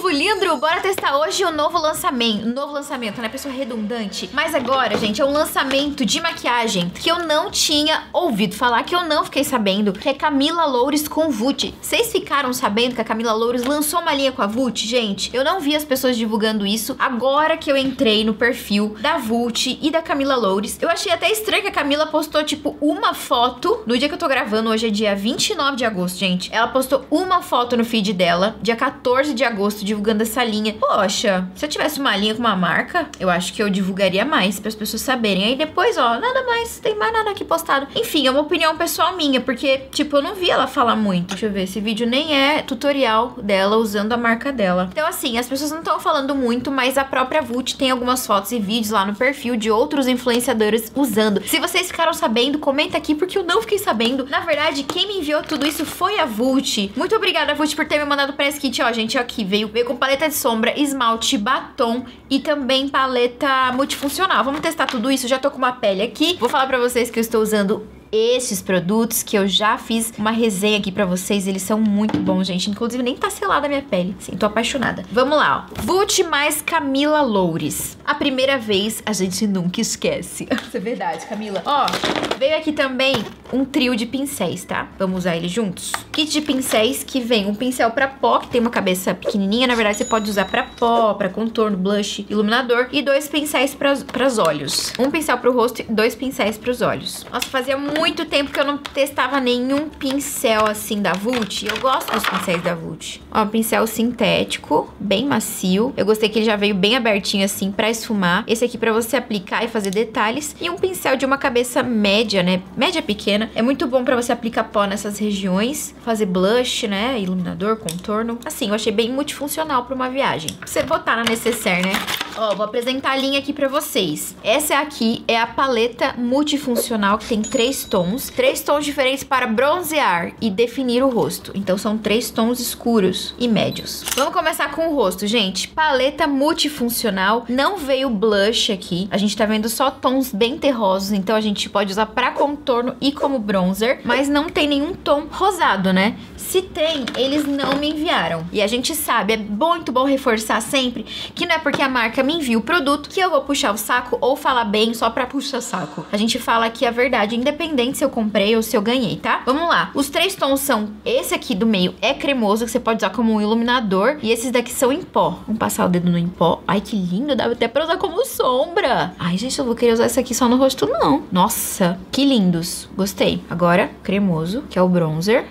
povo lindo! Bora testar hoje o novo lançamento, né? Pessoa redundante. Mas agora, gente, é um lançamento de maquiagem que eu não tinha ouvido falar, que eu não fiquei sabendo, que é Camila Loures com Vult. Vocês ficaram sabendo que a Camila Loures lançou uma linha com a Vult? Gente, eu não vi as pessoas divulgando isso. Agora que eu entrei no perfil da Vult e da Camila Loures, eu achei até estranho que a Camila postou, tipo, uma foto no dia que eu tô gravando. Hoje é dia 29 de agosto, gente. Ela postou uma foto no feed dela, dia 14 de agosto, divulgando essa linha. Poxa, se eu tivesse uma linha com uma marca, eu acho que eu divulgaria mais para as pessoas saberem. Aí depois, ó, nada mais, tem mais nada aqui postado. Enfim, é uma opinião pessoal minha, porque, tipo, eu não vi ela falar muito. Deixa eu ver, esse vídeo nem é tutorial dela usando a marca dela. Então, assim, as pessoas não estão falando muito, mas a própria Vult tem algumas fotos e vídeos lá no perfil de outros influenciadores usando. Se vocês ficaram sabendo, comenta aqui, porque eu não fiquei sabendo. Na verdade, quem me enviou tudo isso foi a Vult. Muito obrigada, Vult, por ter me mandado o press kit. Ó, gente, aqui veio com paleta de sombra, esmalte, batom e também paleta multifuncional. Vamos testar tudo isso. Já tô com uma pele aqui. Vou falar pra vocês que eu estou usando esses produtos, que eu já fiz uma resenha aqui pra vocês. Eles são muito bons, gente. Inclusive, nem tá selada a minha pele. Sim, tô apaixonada. Vamos lá, ó. Vult mais Camila Loures. A primeira vez, a gente nunca esquece. Isso é verdade, Camila. Ó, veio aqui também um trio de pincéis, tá? Vamos usar eles juntos. Kit de pincéis que vem um pincel pra pó, que tem uma cabeça pequenininha. Na verdade, você pode usar pra pó, pra contorno, blush, iluminador. E 2 pincéis pras olhos. Um pincel pro rosto e 2 pincéis pros olhos. Nossa, fazia muito tempo que eu não testava nenhum pincel assim da Vult. Eu gosto dos pincéis da Vult. Ó, um pincel sintético, bem macio. Eu gostei que ele já veio bem abertinho assim pra esfumar. Esse aqui pra você aplicar e fazer detalhes. E um pincel de uma cabeça média, né? Média pequena. É muito bom pra você aplicar pó nessas regiões. Fazer blush, né? Iluminador, contorno. Assim, eu achei bem multifuncional pra uma viagem. Pra você botar na necessaire, né? Ó, vou apresentar a linha aqui pra vocês. Essa aqui é a paleta multifuncional, que tem 3 tons. 3 tons diferentes para bronzear e definir o rosto. Então são 3 tons escuros e médios. Vamos começar com o rosto, gente. Paleta multifuncional. Não veio blush aqui. A gente tá vendo só tons bem terrosos. Então a gente pode usar pra contorno e como bronzer. Mas não tem nenhum tom rosado, né? Se tem, eles não me enviaram. E a gente sabe, é muito bom reforçar sempre que não é porque a marca me envia o produto que eu vou puxar o saco ou falar bem só pra puxar saco. A gente fala aqui a verdade, independente se eu comprei ou se eu ganhei, tá? Vamos lá. Os 3 tons são... Esse aqui do meio é cremoso, que você pode usar como um iluminador. E esses daqui são em pó. Vamos passar o dedo no em pó. Ai, que lindo. Dá até pra usar como sombra. Ai, gente, eu vou querer usar esse aqui só no rosto, não. Nossa, que lindos. Gostei. Agora, cremoso, que é o bronzer.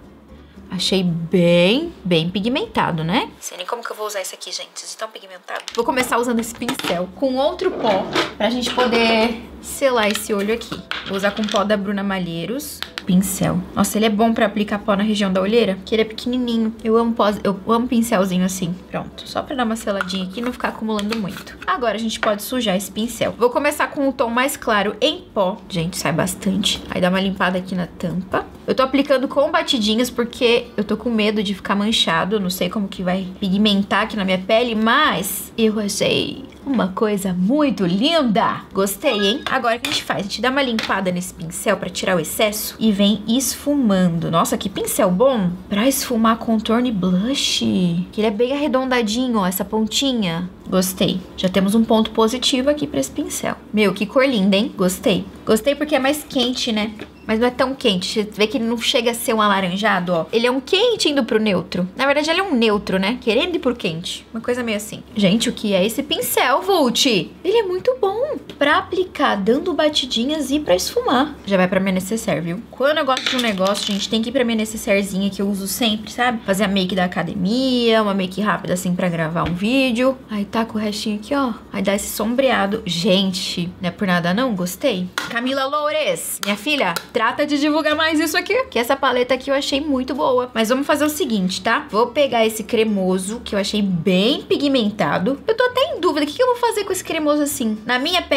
Achei bem pigmentado, né? Não sei nem como que eu vou usar isso aqui, gente. De tão pigmentado. Vou começar usando esse pincel com outro pó pra gente poder selar esse olho aqui. Vou usar com pó da Bruna Malheiros. Pincel. Nossa, ele é bom pra aplicar pó na região da olheira, porque ele é pequenininho. Eu amo pincelzinho assim. Pronto. Só pra dar uma seladinha aqui e não ficar acumulando muito. Agora a gente pode sujar esse pincel. Vou começar com o tom mais claro em pó. Gente, sai bastante. Aí dá uma limpada aqui na tampa. Eu tô aplicando com batidinhas porque eu tô com medo de ficar manchado. Não sei como que vai pigmentar aqui na minha pele, mas eu achei uma coisa muito linda. Gostei, hein? Agora o que a gente faz? A gente dá uma limpada nesse pincel pra tirar o excesso e vem esfumando. Nossa, que pincel bom pra esfumar contorno e blush. Que ele é bem arredondadinho, ó, essa pontinha. Gostei. Já temos um ponto positivo aqui pra esse pincel. Meu, que cor linda, hein? Gostei. Gostei porque é mais quente, né? Mas não é tão quente. Você vê que ele não chega a ser um alaranjado, ó. Ele é um quente indo pro neutro. Na verdade, ele é um neutro, né? Querendo ir pro quente. Uma coisa meio assim. Gente, o que é esse pincel, Vult? Ele é muito bom pra aplicar, dando batidinhas e pra esfumar. Já vai pra minha necessaire, viu? Quando eu gosto de um negócio, gente, tem que ir pra minha necessairezinha que eu uso sempre, sabe? Fazer a make da academia, uma make rápida assim pra gravar um vídeo. Aí tá com o restinho aqui, ó. Aí dá esse sombreado. Gente, não é por nada não, gostei. Camila Loures, minha filha, trata de divulgar mais isso aqui, que essa paleta aqui eu achei muito boa. Mas vamos fazer o seguinte, tá? Vou pegar esse cremoso, que eu achei bem pigmentado. Eu tô até em dúvida, o que eu vou fazer com esse cremoso assim? Na minha pele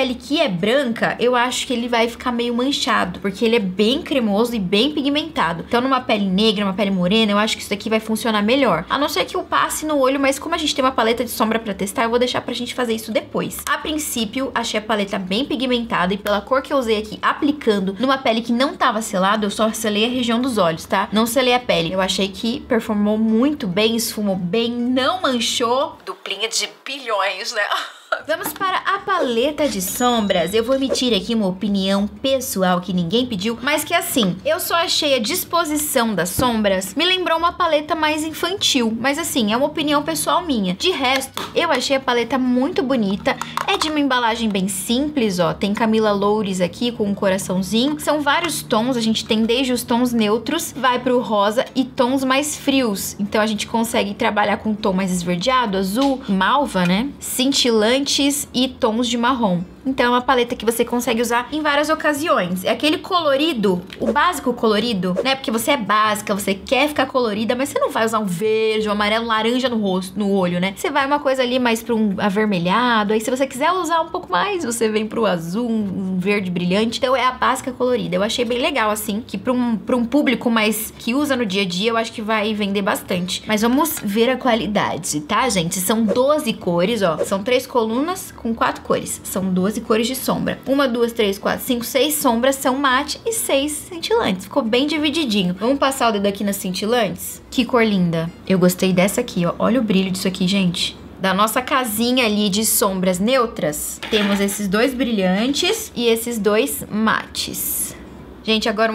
pele que é branca, eu acho que ele vai ficar meio manchado, porque ele é bem cremoso e bem pigmentado. Então, numa pele negra, numa pele morena, eu acho que isso daqui vai funcionar melhor. A não ser que eu passe no olho, mas como a gente tem uma paleta de sombra pra testar, eu vou deixar pra gente fazer isso depois. A princípio, achei a paleta bem pigmentada e pela cor que eu usei aqui, aplicando numa pele que não tava selada, eu só selei a região dos olhos, tá? Não selei a pele. Eu achei que performou muito bem, esfumou bem, não manchou. Duplinha de bilhões, né? Vamos para a paleta de sombras. Eu vou emitir aqui uma opinião pessoal que ninguém pediu, mas que assim, eu só achei a disposição das sombras me lembrou uma paleta mais infantil, mas assim, é uma opinião pessoal minha. De resto, eu achei a paleta muito bonita, é de uma embalagem bem simples, ó, tem Camila Loures aqui com um coraçãozinho, são vários tons, a gente tem desde os tons neutros, vai pro rosa e tons mais frios, então a gente consegue trabalhar com um tom mais esverdeado, azul, malva, né, cintilante e tons de marrom. Então é uma paleta que você consegue usar em várias ocasiões. É aquele colorido, o básico colorido, né? Porque você é básica, você quer ficar colorida, mas você não vai usar um verde, um amarelo, um laranja no rosto, no olho, né? Você vai uma coisa ali mais para um avermelhado. Aí se você quiser usar um pouco mais, você vem pro azul, um verde brilhante. Então é a básica colorida. Eu achei bem legal, assim, que para um público mais que usa no dia a dia, eu acho que vai vender bastante. Mas vamos ver a qualidade, tá, gente? São 12 cores, ó. São 3 colunas com 4 cores. São 12 cores de sombra. 1, 2, 3, 4, 5, 6 sombras são mate e 6 cintilantes. Ficou bem divididinho. Vamos passar o dedo aqui nas cintilantes? Que cor linda. Eu gostei dessa aqui, ó. Olha o brilho disso aqui, gente. Da nossa casinha ali de sombras neutras, temos esses 2 brilhantes e esses 2 mates. Gente, agora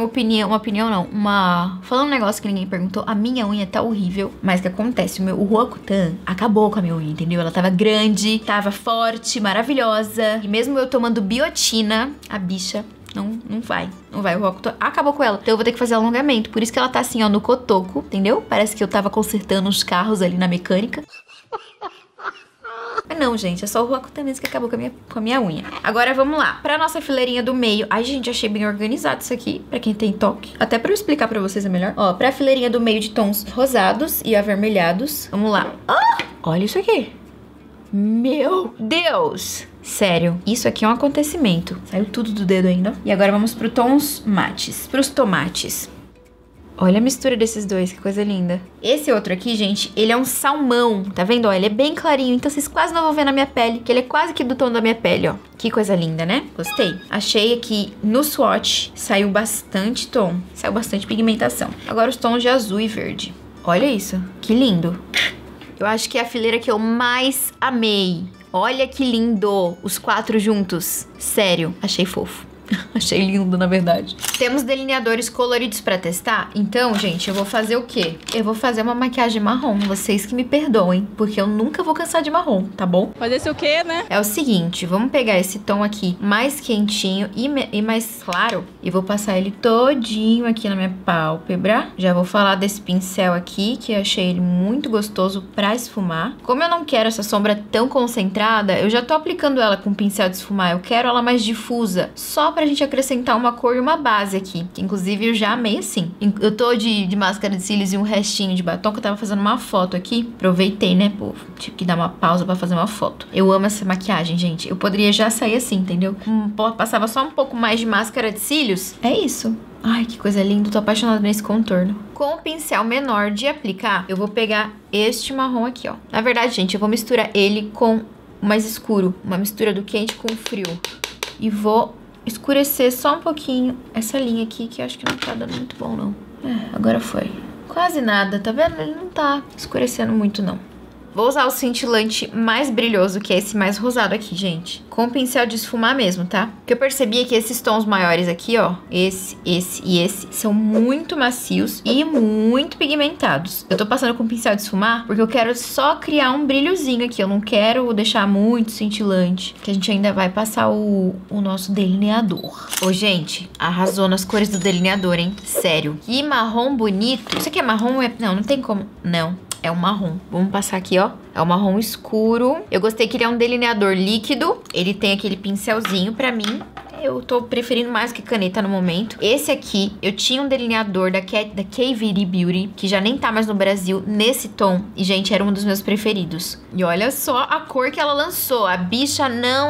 falando um negócio que ninguém perguntou, a minha unha tá horrível, mas o que acontece? O Roacutan acabou com a minha unha, entendeu? Ela tava grande, tava forte, maravilhosa, e mesmo eu tomando biotina, a bicha não vai, o Roacutan acabou com ela, então eu vou ter que fazer alongamento, por isso que ela tá assim, ó, no cotoco, entendeu? Parece que eu tava consertando uns carros ali na mecânica. Mas não, gente, é só o Roacutan mesmo que acabou com a minha unha. Agora vamos lá, pra nossa fileirinha do meio. Ai, gente, achei bem organizado isso aqui, pra quem tem toque. Até pra eu explicar pra vocês é melhor. Ó, pra fileirinha do meio de tons rosados e avermelhados. Vamos lá. Ah, olha isso aqui. Meu Deus! Sério, isso aqui é um acontecimento. Saiu tudo do dedo ainda. E agora vamos pro tons mates, pros tomates. Olha a mistura desses dois, que coisa linda. Esse outro aqui, gente, ele é um salmão, tá vendo? Ó, ele é bem clarinho, então vocês quase não vão ver na minha pele, que ele é quase que do tom da minha pele, ó. Que coisa linda, né? Gostei. Achei aqui no swatch, saiu bastante tom, saiu bastante pigmentação. Agora os tons de azul e verde. Olha isso, que lindo. Eu acho que é a fileira que eu mais amei. Olha que lindo, os 4 juntos. Sério, achei fofo. Achei lindo, na verdade. Temos delineadores coloridos pra testar. Então, gente, eu vou fazer o quê? Eu vou fazer uma maquiagem marrom. Vocês que me perdoem, porque eu nunca vou cansar de marrom, tá bom? Fazer isso o quê, né? É o seguinte, vamos pegar esse tom aqui mais quentinho e mais claro. E vou passar ele todinho aqui na minha pálpebra. Já vou falar desse pincel aqui, que eu achei ele muito gostoso pra esfumar. Como eu não quero essa sombra tão concentrada, eu já tô aplicando ela com pincel de esfumar. Eu quero ela mais difusa, só pra gente acrescentar uma cor e uma base aqui, que inclusive eu já amei assim. Eu tô de máscara de cílios e um restinho de batom, que eu tava fazendo uma foto aqui. Aproveitei, né, povo? Tive que dar uma pausa pra fazer uma foto. Eu amo essa maquiagem, gente. Eu poderia já sair assim, entendeu? Passava só um pouco mais de máscara de cílios. É isso. Ai, que coisa linda. Tô apaixonada nesse contorno. Com o pincel menor de aplicar, eu vou pegar este marrom aqui, ó. Na verdade, gente, eu vou misturar ele com o mais escuro. Uma mistura do quente com o frio. E vou escurecer só um pouquinho essa linha aqui, que eu acho que não tá dando muito bom, não. Agora foi. Quase nada, tá vendo? Ele não tá escurecendo muito, não. Vou usar o cintilante mais brilhoso, que é esse mais rosado aqui, gente. Com o pincel de esfumar mesmo, tá? O que eu percebi é que esses tons maiores aqui, ó, esse e esse, são muito macios e muito pigmentados. Eu tô passando com o pincel de esfumar porque eu quero só criar um brilhozinho aqui. Eu não quero deixar muito cintilante, que a gente ainda vai passar o nosso delineador. Ô, gente, arrasou nas cores do delineador, hein? Sério. Que marrom bonito. Isso aqui é marrom? Não, não tem como. Não. É um marrom. Vamos passar aqui, ó. É um marrom escuro. Eu gostei que ele é um delineador líquido. Ele tem aquele pincelzinho pra mim. Eu tô preferindo mais que caneta no momento. Esse aqui, eu tinha um delineador da KVD Beauty, que já nem tá mais no Brasil, nesse tom. E, gente, era um dos meus preferidos. E olha só a cor que ela lançou. A bicha não é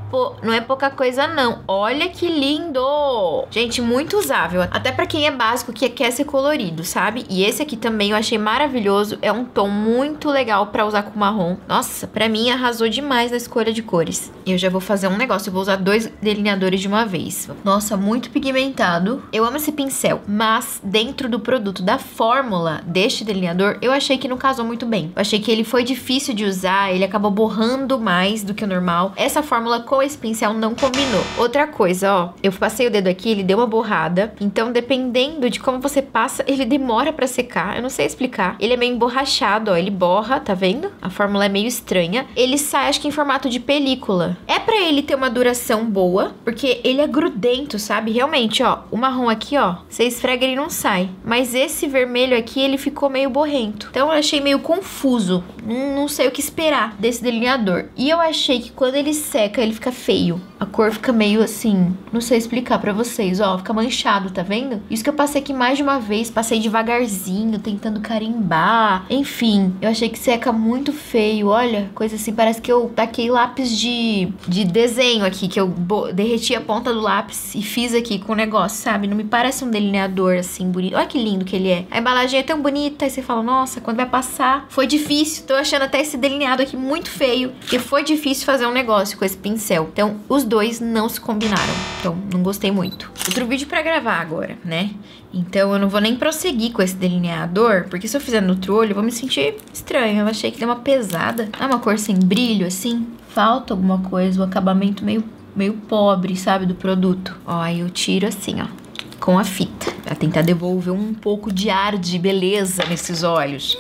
não é pouca coisa, não. Olha que lindo! Gente, muito usável. Até pra quem é básico, que quer ser colorido, sabe? E esse aqui também eu achei maravilhoso. É um tom muito legal pra usar com marrom. Nossa, pra mim arrasou demais na escolha de cores. Eu já vou fazer um negócio. Eu vou usar 2 delineadores de uma vez. Nossa, muito pigmentado. Eu amo esse pincel, mas dentro do produto, da fórmula deste delineador, eu achei que não casou muito bem. Eu achei que ele foi difícil de usar, ele acabou borrando mais do que o normal. Essa fórmula com esse pincel não combinou. Outra coisa, ó, eu passei o dedo aqui, ele deu uma borrada. Então, dependendo de como você passa, ele demora pra secar. Eu não sei explicar. Ele é meio emborrachado, ó, ele borra, tá vendo? A fórmula é meio estranha. Ele sai, acho que em formato de película. É pra ele ter uma duração boa, porque ele é grudento, sabe? Realmente, ó, o marrom aqui, ó, você esfrega ele não sai. Mas esse vermelho aqui, ele ficou meio borrento. Então, eu achei meio confuso. Não sei o que esperar desse delineador. E eu achei que quando ele seca, ele fica feio. A cor fica meio assim, não sei explicar pra vocês, ó, fica manchado, tá vendo? Isso que eu passei aqui mais de uma vez, passei devagarzinho, tentando carimbar. Enfim, eu achei que seca muito feio, olha, coisa assim, parece que eu taquei lápis de desenho aqui, que eu derreti a ponta do lápis e fiz aqui com o negócio, sabe? Não me parece um delineador assim, bonito. Olha que lindo que ele é. A embalagem é tão bonita, aí você fala, nossa, quando vai passar, foi difícil. Tô achando até esse delineado aqui muito feio, porque foi difícil fazer um negócio com esse pincel. Então, os dois não se combinaram. Então, não gostei muito. Outro vídeo pra gravar agora, né? Então, eu não vou nem prosseguir com esse delineador, porque se eu fizer no outro olho, eu vou me sentir estranho. Eu achei que deu uma pesada. Ah, uma cor sem brilho, assim. Falta alguma coisa, o acabamento meio pobre, sabe, do produto. Ó, aí eu tiro assim, ó, com a fita, pra tentar devolver um pouco de ar de beleza nesses olhos.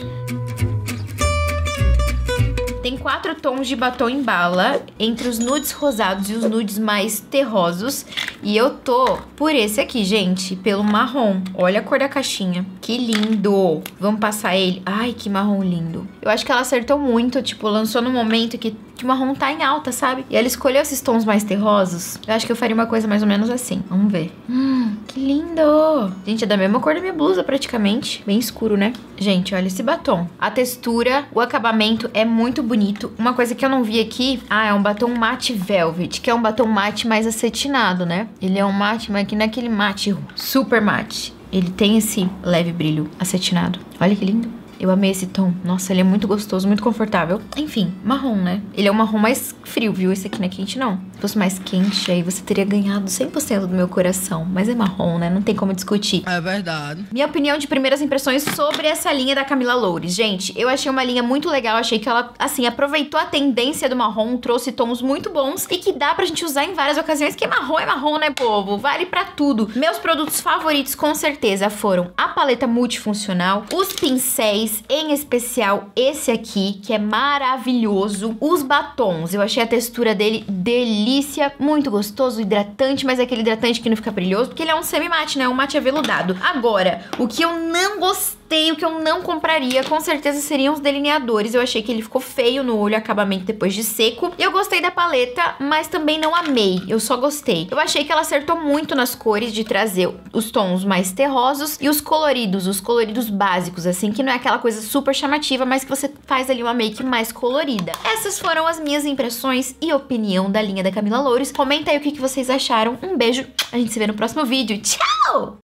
Tem 4 tons de batom em bala, entre os nudes rosados e os nudes mais terrosos. E eu tô por esse aqui, gente, pelo marrom. Olha a cor da caixinha, que lindo. Vamos passar ele. Ai, que marrom lindo. Eu acho que ela acertou muito, tipo, lançou no momento que o marrom tá em alta, sabe? E ela escolheu esses tons mais terrosos. Eu acho que eu faria uma coisa mais ou menos assim. Vamos ver. Que lindo. Gente, é da mesma cor da minha blusa, praticamente. Bem escuro, né? Gente, olha esse batom. A textura, o acabamento é muito bonito. Uma coisa que eu não vi aqui, é um batom matte velvet, que é um batom mate mais acetinado, né? Ele é um mate, mas aqui não é aquele mate super mate. Ele tem esse leve brilho acetinado. Olha que lindo. Eu amei esse tom. Nossa, ele é muito gostoso, muito confortável. Enfim, marrom, né? Ele é um marrom mais frio, viu? Esse aqui não é quente, não. Se fosse mais quente, aí você teria ganhado 100% do meu coração. Mas é marrom, né? Não tem como discutir. É verdade. Minha opinião de primeiras impressões sobre essa linha da Camila Loures. Gente, eu achei uma linha muito legal. Achei que ela, assim, aproveitou a tendência do marrom, trouxe tons muito bons e que dá pra gente usar em várias ocasiões. Que é marrom, né, povo? Vale pra tudo. Meus produtos favoritos, com certeza, foram a paleta multifuncional, os pincéis, em especial esse aqui, que é maravilhoso. Os batons, eu achei a textura dele delícia, muito gostoso, hidratante, mas é aquele hidratante que não fica brilhoso, porque ele é um semi-mate, né? Um mate aveludado. Agora, o que eu não gostei, o que eu não compraria, com certeza seriam os delineadores. Eu achei que ele ficou feio no olho, acabamento depois de seco. Eu gostei da paleta, mas também não amei. Eu só gostei. Eu achei que ela acertou muito nas cores de trazer os tons mais terrosos e os coloridos básicos, assim, que não é aquela coisa super chamativa, mas que você faz ali uma make mais colorida. Essas foram as minhas impressões e opinião da linha da Camila Loures. Comenta aí o que vocês acharam. Um beijo, a gente se vê no próximo vídeo. Tchau!